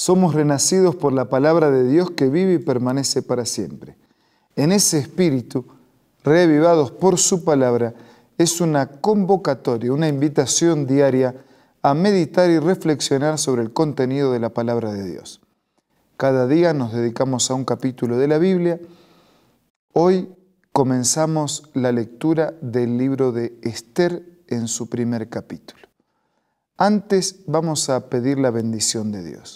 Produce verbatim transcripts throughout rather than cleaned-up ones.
Somos renacidos por la palabra de Dios que vive y permanece para siempre. En ese espíritu, reavivados por su palabra, es una convocatoria, una invitación diaria a meditar y reflexionar sobre el contenido de la palabra de Dios. Cada día nos dedicamos a un capítulo de la Biblia. Hoy comenzamos la lectura del libro de Esther en su primer capítulo. Antes vamos a pedir la bendición de Dios.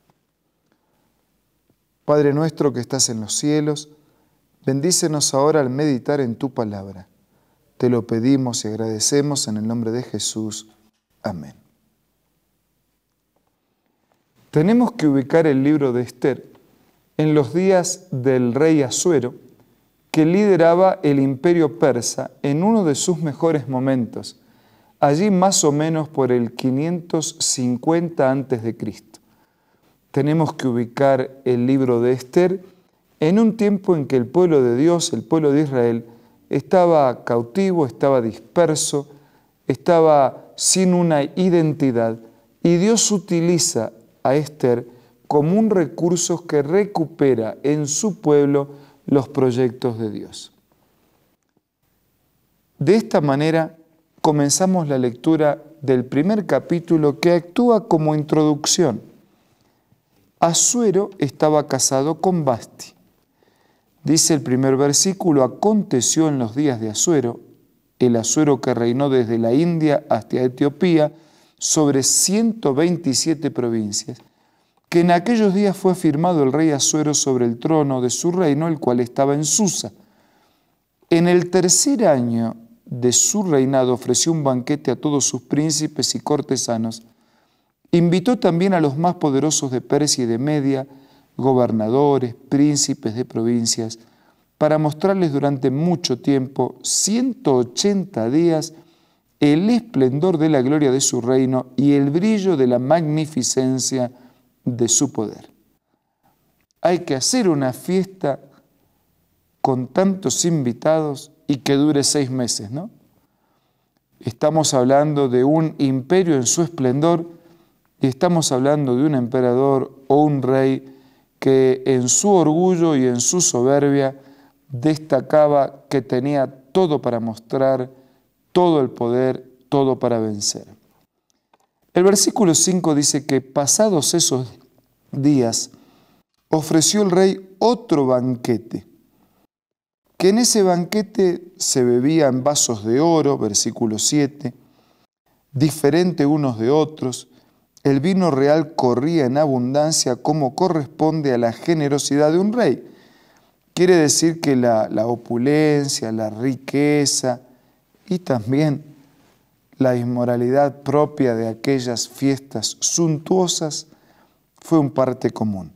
Padre nuestro que estás en los cielos, bendícenos ahora al meditar en tu palabra. Te lo pedimos y agradecemos en el nombre de Jesús. Amén. Tenemos que ubicar el libro de Esther en los días del rey Asuero, que lideraba el imperio persa en uno de sus mejores momentos, allí más o menos por el quinientos cincuenta antes de Cristo. Tenemos que ubicar el libro de Esther en un tiempo en que el pueblo de Dios, el pueblo de Israel, estaba cautivo, estaba disperso, estaba sin una identidad, y Dios utiliza a Esther como un recurso que recupera en su pueblo los proyectos de Dios. De esta manera comenzamos la lectura del primer capítulo, que actúa como introducción. Asuero estaba casado con Vasti. Dice el primer versículo: aconteció en los días de Asuero, el Asuero que reinó desde la India hasta Etiopía sobre ciento veintisiete provincias, que en aquellos días fue firmado el rey Asuero sobre el trono de su reino, el cual estaba en Susa. En el tercer año de su reinado ofreció un banquete a todos sus príncipes y cortesanos. Invitó también a los más poderosos de Persia y de Media, gobernadores, príncipes de provincias, para mostrarles durante mucho tiempo, ciento ochenta días, el esplendor de la gloria de su reino y el brillo de la magnificencia de su poder. Hay que hacer una fiesta con tantos invitados y que dure seis meses, ¿no? Estamos hablando de un imperio en su esplendor y estamos hablando de un emperador o un rey que en su orgullo y en su soberbia destacaba que tenía todo para mostrar, todo el poder, todo para vencer. El versículo cinco dice que pasados esos días ofreció el rey otro banquete, que en ese banquete se bebía en vasos de oro, versículo siete, diferente unos de otros. El vino real corría en abundancia como corresponde a la generosidad de un rey. Quiere decir que la, la opulencia, la riqueza y también la inmoralidad propia de aquellas fiestas suntuosas fue un parte común.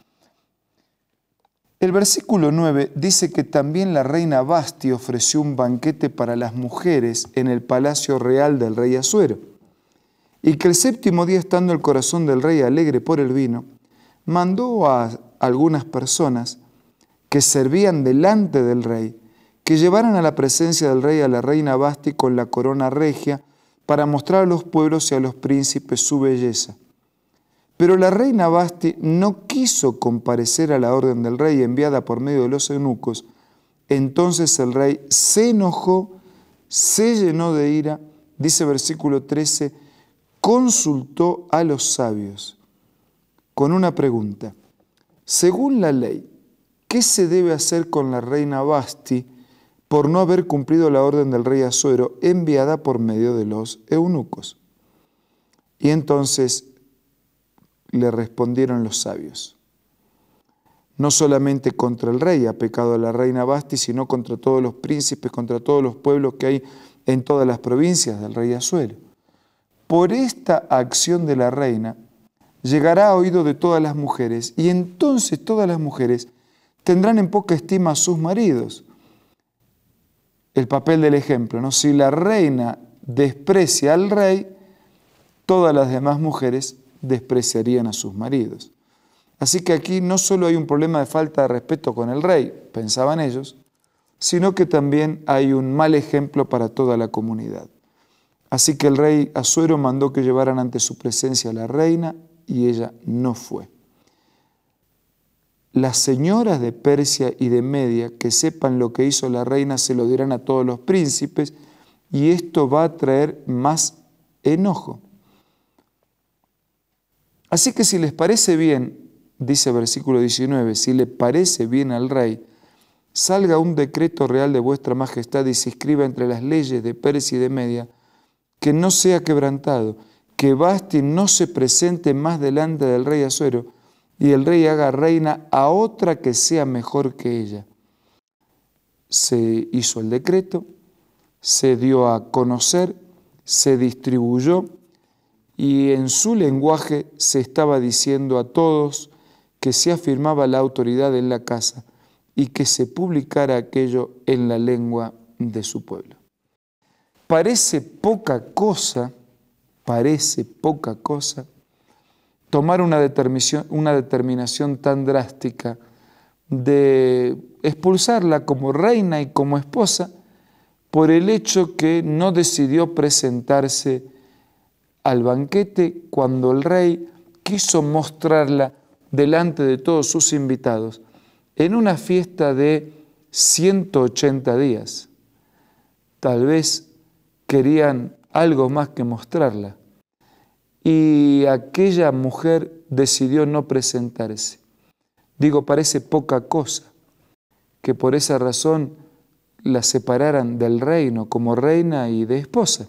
El versículo nueve dice que también la reina Vasti ofreció un banquete para las mujeres en el palacio real del rey Asuero, y que el séptimo día, estando el corazón del rey alegre por el vino, mandó a algunas personas que servían delante del rey, que llevaran a la presencia del rey a la reina Vasti con la corona regia, para mostrar a los pueblos y a los príncipes su belleza. Pero la reina Vasti no quiso comparecer a la orden del rey enviada por medio de los eunucos. Entonces el rey se enojó, se llenó de ira, dice versículo trece, consultó a los sabios con una pregunta. Según la ley, ¿qué se debe hacer con la reina Vasti por no haber cumplido la orden del rey Asuero enviada por medio de los eunucos? Y entonces le respondieron los sabios: no solamente contra el rey ha pecado la reina Vasti, sino contra todos los príncipes, contra todos los pueblos que hay en todas las provincias del rey Asuero. Por esta acción de la reina llegará a oído de todas las mujeres, y entonces todas las mujeres tendrán en poca estima a sus maridos. El papel del ejemplo, ¿no? Si la reina desprecia al rey, todas las demás mujeres despreciarían a sus maridos. Así que aquí no solo hay un problema de falta de respeto con el rey, pensaban ellos, sino que también hay un mal ejemplo para toda la comunidad. Así que el rey Asuero mandó que llevaran ante su presencia a la reina y ella no fue. las señoras de Persia y de Media, que sepan lo que hizo la reina, se lo dirán a todos los príncipes, y esto va a traer más enojo. Así que si les parece bien, dice versículo diecinueve, si le parece bien al rey, salga un decreto real de vuestra majestad y se escriba entre las leyes de Persia y de Media, que no sea quebrantado, que Vasti no se presente más delante del rey Asuero, y el rey haga reina a otra que sea mejor que ella. Se hizo el decreto, se dio a conocer, se distribuyó, y en su lenguaje se estaba diciendo a todos que se afirmaba la autoridad en la casa y que se publicara aquello en la lengua de su pueblo. Parece poca cosa, parece poca cosa, tomar una determinación, una determinación tan drástica de expulsarla como reina y como esposa por el hecho que no decidió presentarse al banquete cuando el rey quiso mostrarla delante de todos sus invitados en una fiesta de ciento ochenta días. Tal vez querían algo más que mostrarla. Y aquella mujer decidió no presentarse. Digo, parece poca cosa que por esa razón la separaran del reino como reina y de esposa.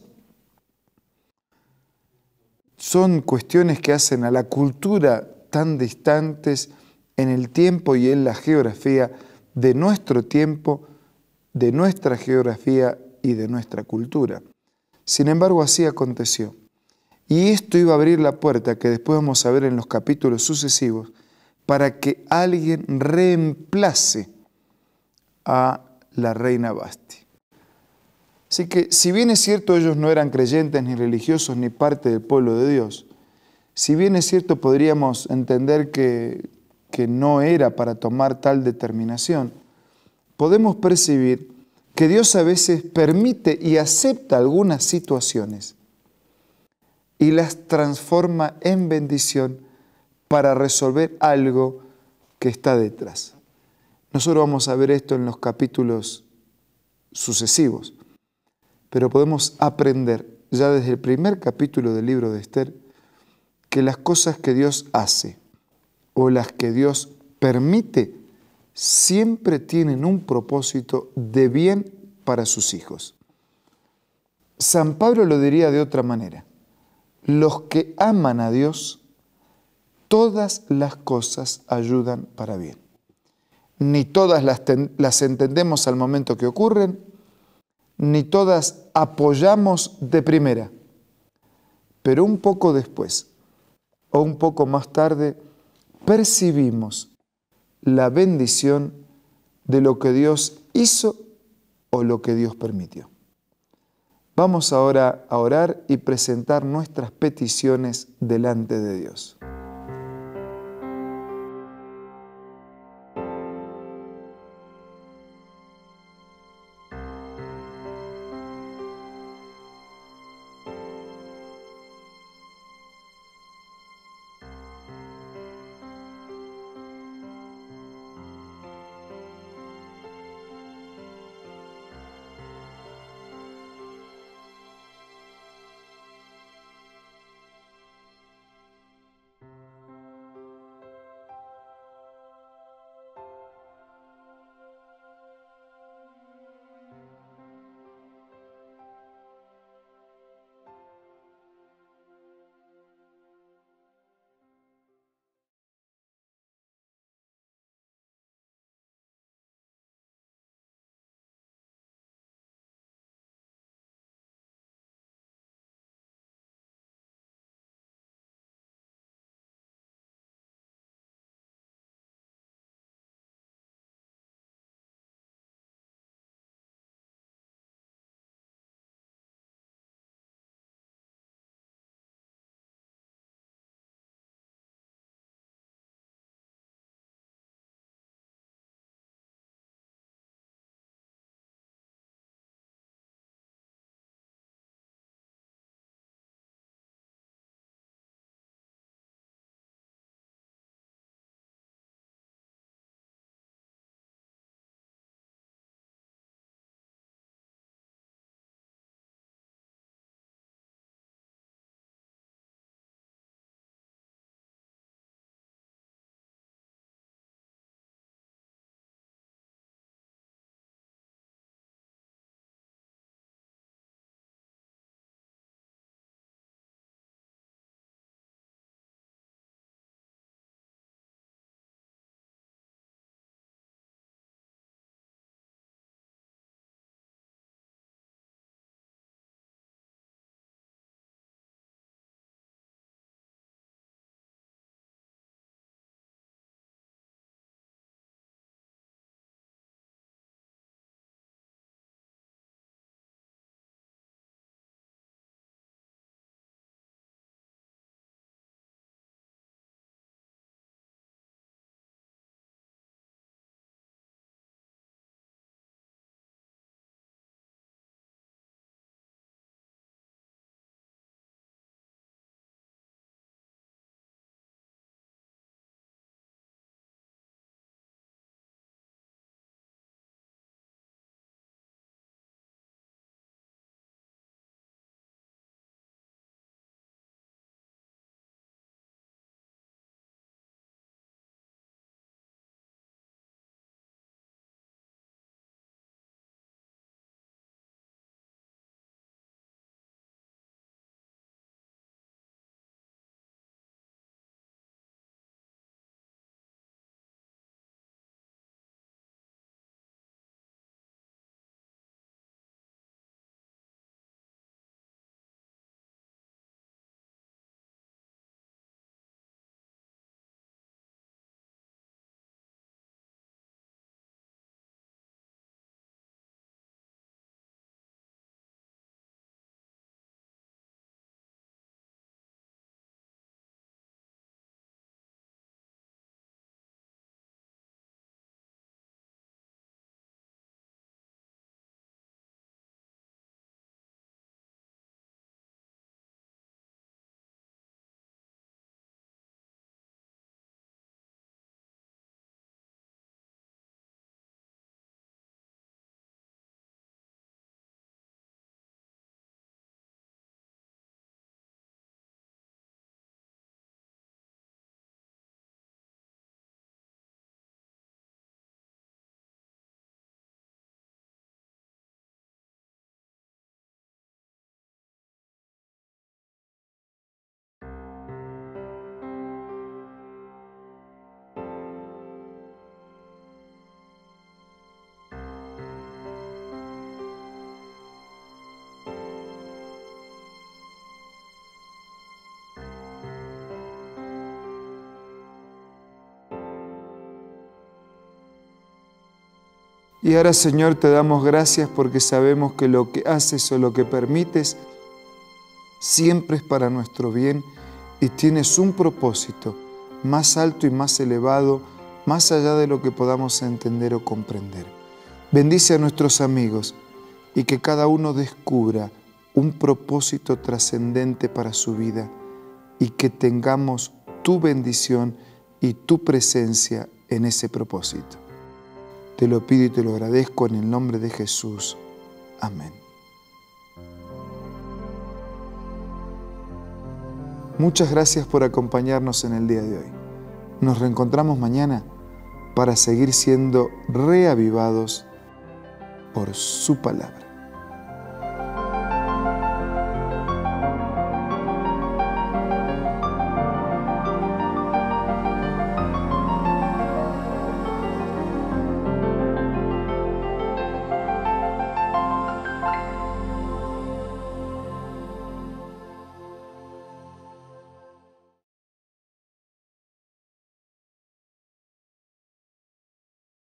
Son cuestiones que hacen a la cultura tan distantes en el tiempo y en la geografía de nuestro tiempo, de nuestra geografía y de nuestra cultura. Sin embargo, así aconteció. Y esto iba a abrir la puerta, que después vamos a ver en los capítulos sucesivos, para que alguien reemplace a la reina Vasti. Así que, si bien es cierto, ellos no eran creyentes ni religiosos ni parte del pueblo de Dios, si bien es cierto, podríamos entender que, que no era para tomar tal determinación, podemos percibir que Dios a veces permite y acepta algunas situaciones y las transforma en bendición para resolver algo que está detrás. Nosotros vamos a ver esto en los capítulos sucesivos, pero podemos aprender ya desde el primer capítulo del libro de Esther que las cosas que Dios hace o las que Dios permite siempre tienen un propósito de bien para sus hijos. San Pablo lo diría de otra manera. Los que aman a Dios, todas las cosas ayudan para bien. Ni todas las, las entendemos al momento que ocurren, ni todas apoyamos de primera, pero un poco después o un poco más tarde percibimos la bendición de lo que Dios hizo o lo que Dios permitió. Vamos ahora a orar y presentar nuestras peticiones delante de Dios. Y ahora, Señor, te damos gracias porque sabemos que lo que haces o lo que permites siempre es para nuestro bien y tienes un propósito más alto y más elevado, más allá de lo que podamos entender o comprender. Bendice a nuestros amigos y que cada uno descubra un propósito trascendente para su vida y que tengamos tu bendición y tu presencia en ese propósito. Te lo pido y te lo agradezco en el nombre de Jesús. Amén. Muchas gracias por acompañarnos en el día de hoy. Nos reencontramos mañana para seguir siendo reavivados por su palabra.